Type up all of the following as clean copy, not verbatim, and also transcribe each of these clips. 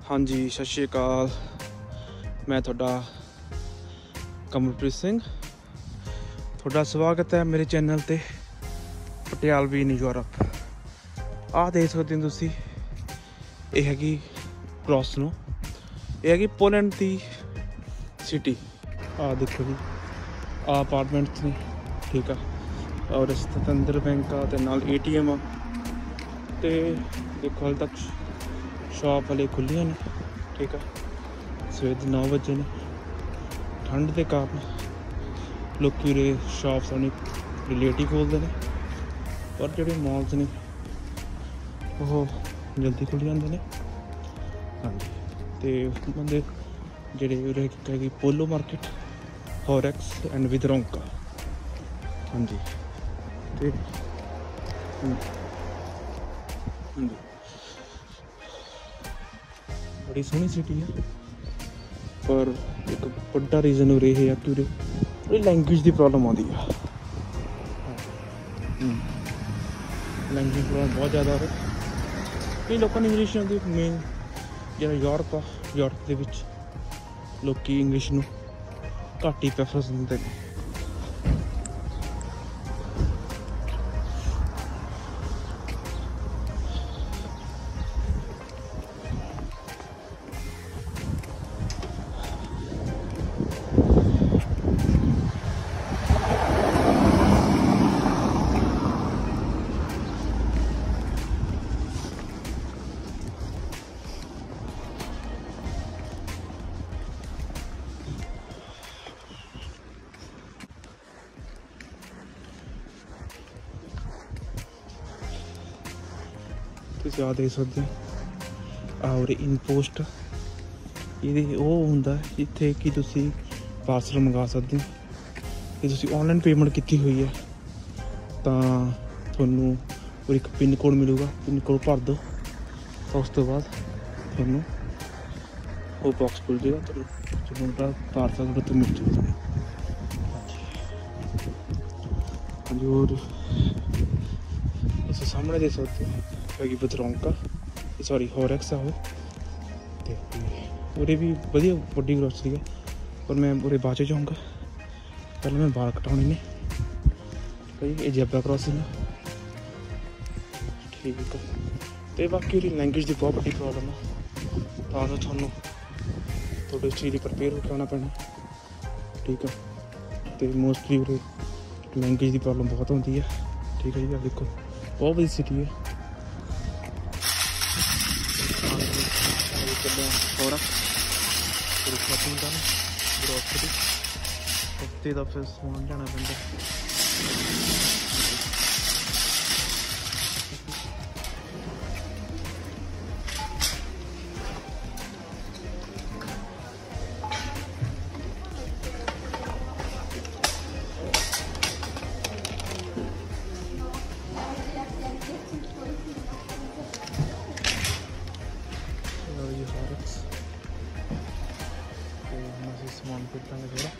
हाँ जी, सत श्री अकाल। मैं थोड़ा कमलप्रीत सिंह, थोड़ा स्वागत है मेरे चैनल ते पटियालवी इन यूरोप। आ देख सकते हो तुसी, ये हैगी क्रॉसनो, ये हैगी पोलैंड की सिटी। आ देखो जी, आ अपार्टमेंट्स ने, ठीक है। और स्वतंत्र बैंक का ते नाल ATM आ ते देखो हाल तक शॉप वाले खुलियां ने, ठीक है। सवेरे 9 बजे ने। ठंड के कारण लोग उरे शॉप्स अपनी लेट ही खोलते हैं, पर जोड़े मॉल्स ने वो जल्दी खुल जाते हैं। हाँ जी, तो बंदे जोड़े उरे हैगी पोलो मार्केट, हॉरेक्स एंड विदरोंका। हाँ जी, तो हाँ जी, बड़ी सोहनी सिटी है, पर एक बड़ा रीजन उरे ये है कि उरे लैंग्वेज की प्रॉब्लम आती है। लैंग्वेज प्रॉब्लम बहुत ज़्यादा है। कई लोगों ने इंग्लिश आती, मेन जो यूरोप आ, यूरोप के विच लोग इंग्लिश नूं घट ही प्रेफरेंस दिंदे ने। ਤੁਸੀਂ ਆ ਦੇਖ ਸਕਦੇ ਹੋ और इन पोस्ट ये वो ਹੁੰਦਾ जिथे कि तुसी पार्सल मंगा सकते हो। कि तुसी ऑनलाइन पेमेंट की हुई है तो थोनू और एक पिन कोड मिलेगा, पिन कोड भर दो तो उस तो बाद थोनू वो बॉक्स खुल जाएगा, तो पार्सल तो मिल जाएगा। और इस सामने देख सकते हो हैगी विदरोंका, सॉरी हॉरेक्स आ वो। उरे भी वधिया वड्डी ग्रोसरी है, पर मैं उरे बाद च जाऊँगा। पहले मैं बाल कटाने ने, ये जेब्रा क्रॉसिंग है, ठीक है। तो बाकी उरी लैंग्वेज की बहुत बड़ी प्रॉब्लम है, तो थोनू थोड़े इस चीज़ प्रिपेयर होकर आना पैना, ठीक है। तो मोस्टली उरे लैंग्वेज की प्रॉब्लम बहुत होती है, ठीक है जी। देखो बहुत बड़ी सिटी है। शॉपिंग कर ग्रोसरी हफ्ते का फिर समान लेना पैंदा। ये हॉरेक्स समान फिरता है थोड़ा।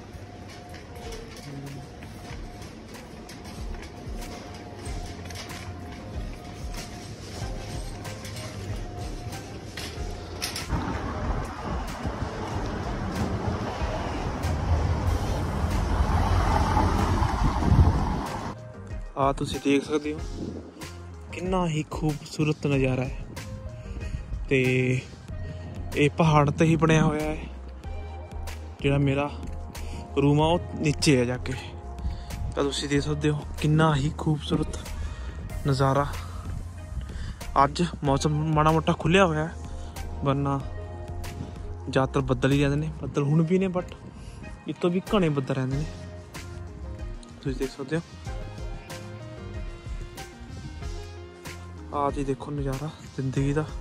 आ तुसी देख सकते हो कितना ही खूबसूरत नज़ारा है। तो ये पहाड़ ते ही बनया होया है, जो मेरा रूम आ नीचे है जाके। तो तुसी देख सकते हो कितना ही खूबसूरत नज़ारा। अज मौसम माड़ा मोटा खुलिया होया है, वरना ज़्यादातर बदल ही रहते हैं। बदल हुण भी ने, बट इस तो भी घने बदल रहते हैं, तुसी देख सकते हो। आ जी देखो नज़ारा जिंदगी का,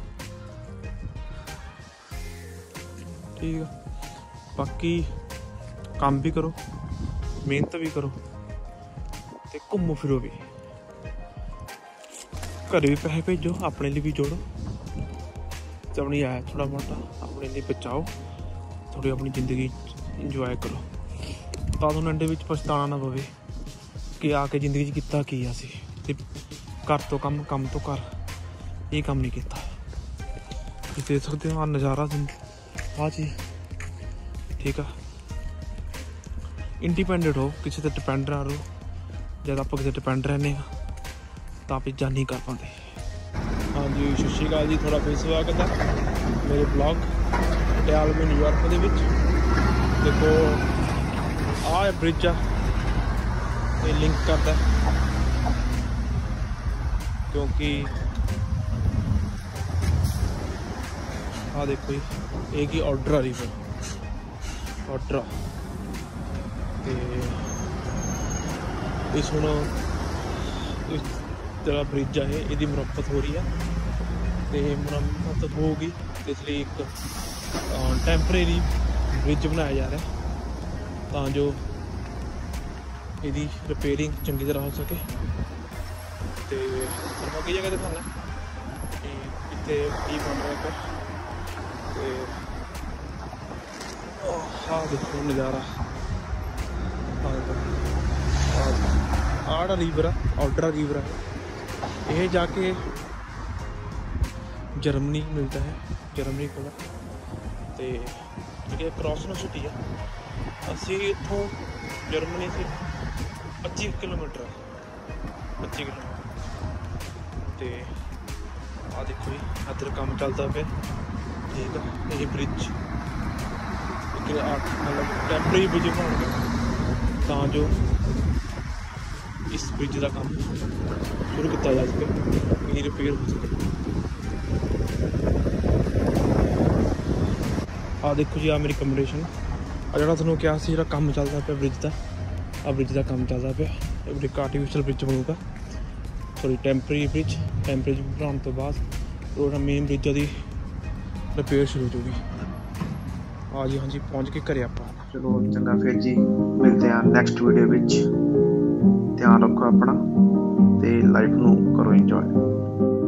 ठीक है। बाकी काम भी करो, मेहनत भी करो, ते घूमो फिरो भी, घर भी पैसे भेजो, अपने लिए भी जोड़ो, तो अपनी आया थोड़ा मोटा अपने लिए बचाओ, थोड़ी अपनी जिंदगी इंजॉय करो, तां एंड विच पछताना ना पवे कि आके जिंदगी च कीता की असी। घर तो कम, कम तो घर, ये काम नहीं किया। देख सकते हो नज़ारा हाँ जी ठीक है। इंडिपेंडेंट हो, किसी पर डिपेंड ना रहो। जब आप किसी डिपेंड रहने तो आप इज्जत नहीं कर पाते। हाँ जी सत श्री अकाल जी, थोड़ा फिर स्वागत है मेरे ब्लॉग पटियाला में न्यूयॉर्क के विच। देखो आ ब्रिज आ ये लिंक करता है, क्योंकि हाँ देखो एक ही ऑर्डर रिवर ऑर्डर इस हूँ इस तरह ब्रिज है ये मुरम्मत हो रही है। तो मुरम्मत होगी इसलिए एक टैंपरेरी ब्रिज बनाया जा रहा है तां जो यदी रिपेयरिंग चंगी तरह हो सके। तो मैं कई जगह दिखाना कि इतने की बन रहा है। हाँ देखो नज़ारा आड़ा रिवर है, ऑर्डर रिवर है। यह जाके जर्मनी मिलता है, जर्मनी को क्रॉस सिटी है। असी इतों जर्मनी से 25 किलोमीटर है, 25 किलोमीटर। तो आ देखो जी इधर काम चलता पे ठीक है। ये ब्रिज मतलब टैंपरेरी ब्रिज बनाने तां जो इस ब्रिज का काम शुरू किया जा सके, ये रिपेयर हो सके। आ देखो जी आ मेरी कंपटीशन आ जो थोड़ा क्या जो काम चलता पे ब्रिज का, आ ब्रिज का काम चलता पे। एक आर्टिफिशियल ब्रिज बनूगा, सॉरी टैंपरेरी ब्रिज बनाने तो बाद मेन ब्रिज की रिपेयर शुरू हो जाएगी। हाँ जी पहुँच के घरे आप। चलो चंगा फिर जी, मिलते हैं नैक्सट वीडियो विच। ध्यान रखो अपना ते लाइफ नू करो इंजॉय।